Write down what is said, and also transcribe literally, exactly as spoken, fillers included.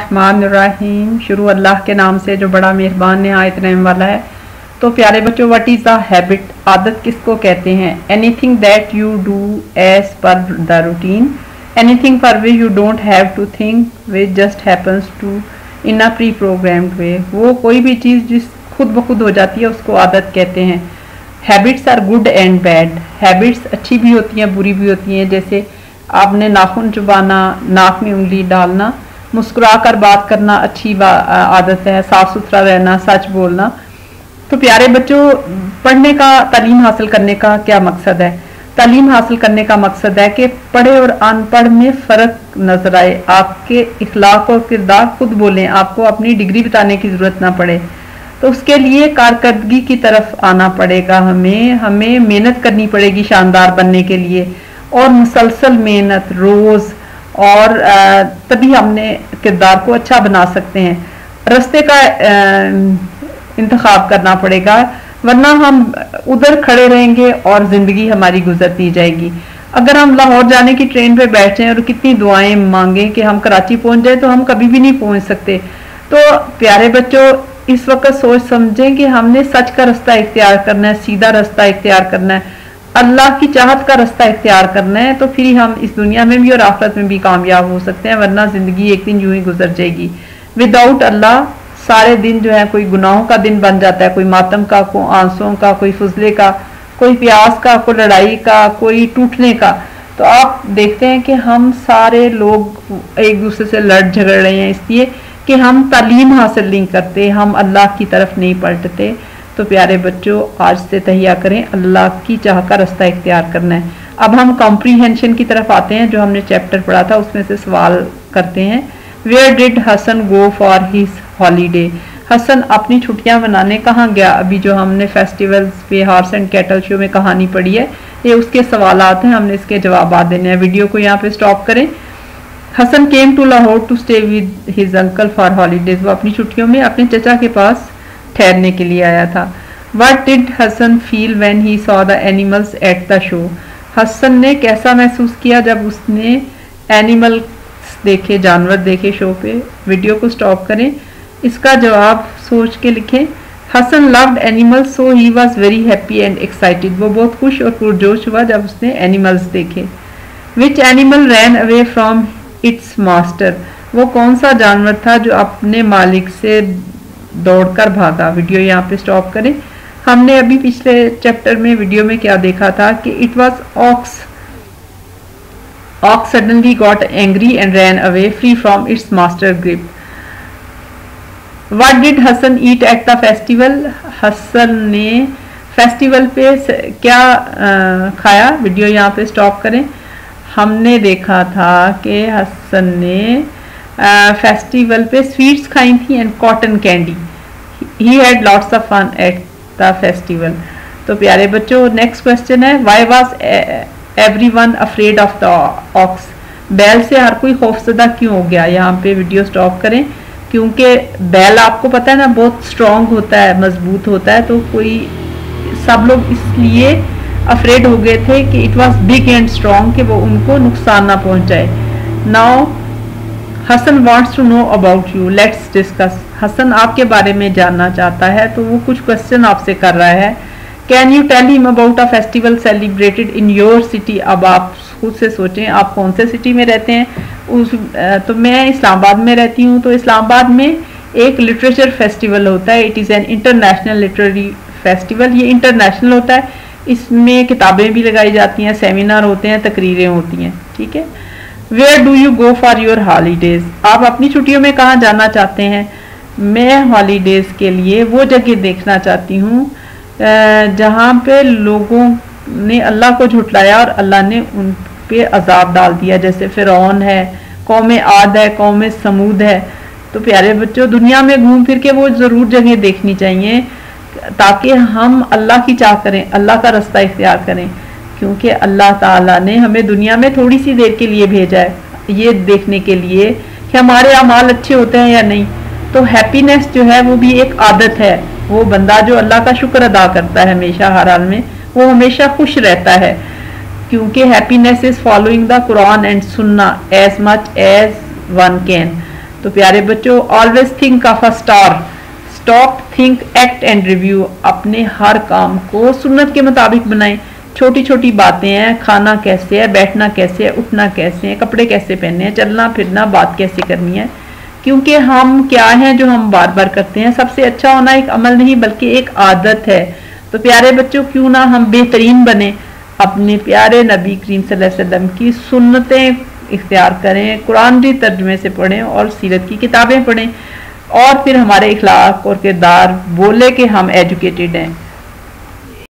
बिस्मिल्लाहिर्रहमानिर्रहीम। शुरू अल्लाह के नाम से जो बड़ा मेहरबान निहायत रहम वाला है। तो प्यारे बच्चों, व्हाट इज़ द हैबिट? आदत किसको कहते हैं? Anything that you do as per the routine, anything for which you don't have to think, which just happens to in a pre programmed way. वो कोई भी चीज़ जिस खुद ब खुद हो जाती है उसको आदत कहते हैं। Habits are good and bad. Habits अच्छी भी होती हैं, बुरी भी होती हैं। जैसे आपने नाखून चुबाना, नाक में उंगली डालना, मुस्कुरा कर बात करना अच्छी आदत है। साफ सुथरा रहना, सच बोलना। तो प्यारे बच्चों, पढ़ने का, तालीम हासिल करने का क्या मकसद है? तालीम हासिल करने का मकसद है कि पढ़े और अनपढ़ में फ़र्क नजर आए, आपके इखलाक और किरदार खुद बोलें, आपको अपनी डिग्री बताने की ज़रूरत ना पड़े। तो उसके लिए कारकर्दगी की तरफ आना पड़ेगा। हमें हमें मेहनत करनी पड़ेगी शानदार बनने के लिए, और मुसलसल मेहनत रोज़, और तभी हमने किरदार को अच्छा बना सकते हैं। रास्ते का इंतखाब करना पड़ेगा, वरना हम उधर खड़े रहेंगे और ज़िंदगी हमारी गुजरती जाएगी। अगर हम लाहौर जाने की ट्रेन पे बैठे और कितनी दुआएं मांगें कि हम कराची पहुंच जाए, तो हम कभी भी नहीं पहुंच सकते। तो प्यारे बच्चों, इस वक्त सोच समझें कि हमने सच का रास्ता इख्तियार करना है, सीधा रास्ता इख्तियार करना है, अल्लाह की चाहत का रास्ता इख्तियार करना है। तो फिर हम इस दुनिया में भी और आखिरत में भी कामयाब हो सकते हैं, वरना ज़िंदगी एक दिन यूं ही गुजर जाएगी। विदाउट अल्लाह सारे दिन जो है कोई गुनाहों का दिन बन जाता है, कोई मातम का, कोई आंसुओं का, कोई फजले का, कोई प्यास का, कोई लड़ाई का, कोई टूटने का। तो आप देखते हैं कि हम सारे लोग एक दूसरे से लड़ झगड़ रहे हैं, इसलिए कि हम तालीम हासिल नहीं करते, हम अल्लाह की तरफ नहीं पलटते। तो प्यारे बच्चों, आज से तहिया करें अल्लाह की चाह का रास्ता इख्तियार करना है। अब हम कॉम्प्रीहेंशन की तरफ आते हैं, जो हमने चैप्टर पढ़ा था उसमें से सवाल करते हैं। Where did Hasan go for his holiday? Hasan अपनी छुट्टियां मनाने कहाँ गया? अभी जो हमने फेस्टिवल्स पे हॉर्स एंड कैटल शो में कहानी पढ़ी है, ये उसके सवालात हैं, हमने इसके जवाब देने हैं। वीडियो को यहाँ पे स्टॉप करें। Hasan came to Lahore to stay with his uncle for holidays. वो अपनी छुट्टियों में अपने चचा के पास ठहरने के लिए आया था। What did Hasan feel when he saw the animals at the show? Hasan ने कैसा महसूस किया जब उसने एनिमल्स देखे, जानवर देखे शो पे? वीडियो को स्टॉप करें, इसका जवाब सोच के लिखें। Hasan loved animals so he was very happy and excited। वो बहुत खुश और पुरजोश हुआ जब उसने एनिमल्स देखे। Which animal ran away from its master? वो कौन सा जानवर था जो अपने मालिक से दौड़कर भागा? वीडियो यहाँ पे स्टॉप करें। हमने अभी पिछले चैप्टर में वीडियो में क्या देखा था कि it was ox ox suddenly got angry and ran away free from its master grip. What did Hasan eat at the festival? Hasan ने फेस्टिवल पे क्या आ, खाया? वीडियो यहाँ पे स्टॉप करें। हमने देखा था कि हसन ने फेस्टिवल पे स्वीट्स खाई थी and cotton candy. He had lots of fun at the festival. तो प्यारे बच्चों, नेक्स्ट क्वेश्चन है, why was everyone afraid of the ox? बैल से हर कोई खौफजदा क्यों हो गया? यहाँ पे वीडियो स्टॉप करें, क्योंकि बैल आपको पता है ना बहुत स्ट्रॉन्ग होता है, मजबूत होता है। तो कोई सब लोग इसलिए अफ्रेड हो गए थे कि it was big and strong, कि वो उनको नुकसान ना पहुंचाए। Now Hasan wants to know about you, let's discuss. Hasan आपके बारे में जानना चाहता है, तो वो कुछ क्वेश्चन आपसे कर रहा है। Can you tell him about a festival celebrated in your city? अब आप खुद से सोचें, आप कौन से सिटी में रहते हैं। उस तो मैं इस्लामाबाद में रहती हूँ। तो इस्लामाबाद में एक लिटरेचर फेस्टिवल होता है, it is an international literary festival. ये इंटरनेशनल होता है, इसमें किताबें भी लगाई जाती हैं, सेमिनार होते हैं, तकरीरें होती हैं, ठीक है। Where do you go for your holidays? आप अपनी छुट्टियों में कहाँ जाना चाहते हैं? मैं हॉलीडेज के लिए वो जगह देखना चाहती हूँ जहाँ पे लोगों ने अल्लाह को झुटलाया और अल्लाह ने उन पे अजाब डाल दिया, जैसे फिरौन है, कौम आद है, कौम समूद है। तो प्यारे बच्चों, दुनिया में घूम फिर के वो ज़रूर जगह देखनी चाहिए, ताकि हम अल्लाह की चाह करें, अल्लाह का रास्ता इख्तियार करें, क्योंकि अल्लाह ताला ने हमें दुनिया में थोड़ी सी देर के लिए भेजा है, ये देखने के लिए कि हमारे अमाल अच्छे होते हैं या नहीं। तो हैप्पीनेस जो है वो भी एक आदत है। वो बंदा जो अल्लाह का शुक्र अदा करता है हमेशा हर हाल में, वो हमेशा खुश रहता है, क्योंकि happiness is following the Quran and Sunnah as much as one can. तो प्यारे बच्चों, always think of a star, stop, think, act and review. अपने हर काम को सुन्नत के मुताबिक बनाएं। छोटी छोटी बातें हैं, खाना कैसे है, बैठना कैसे है, उठना कैसे है, कपड़े कैसे पहनने हैं, चलना फिरना, बात कैसे करनी है, क्योंकि हम क्या हैं जो हम बार बार करते हैं। सबसे अच्छा होना एक अमल नहीं बल्कि एक आदत है। तो प्यारे बच्चों, क्यों ना हम बेहतरीन बने, अपने प्यारे नबी करीम सल्लल्लाहु अलैहि वसल्लम की सुन्नतें इख्तियार करें, कुरान की तर्जुमे से पढ़ें और सीरत की किताबें पढ़ें, और फिर हमारे इखलाक और किरदार बोले कि हम एजुकेटेड हैं।